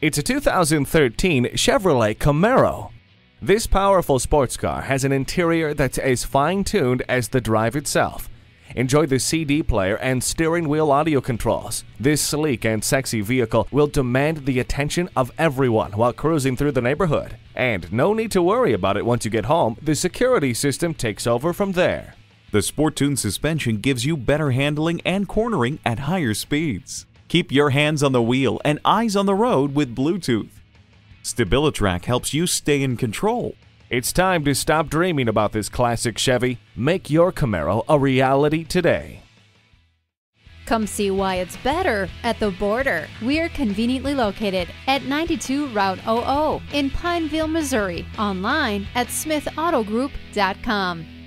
It's a 2013 Chevrolet Camaro. This powerful sports car has an interior that's as fine-tuned as the drive itself. Enjoy the CD player and steering wheel audio controls. This sleek and sexy vehicle will demand the attention of everyone while cruising through the neighborhood. And no need to worry about it once you get home, the security system takes over from there. The Sport-Tune suspension gives you better handling and cornering at higher speeds. Keep your hands on the wheel and eyes on the road with Bluetooth. StabiliTrak helps you stay in control. It's time to stop dreaming about this classic Chevy. Make your Camaro a reality today. Come see why it's better at The Border. We are conveniently located at 92 Route 00 in Pineville, Missouri. Online at SmithAutoGroup.com.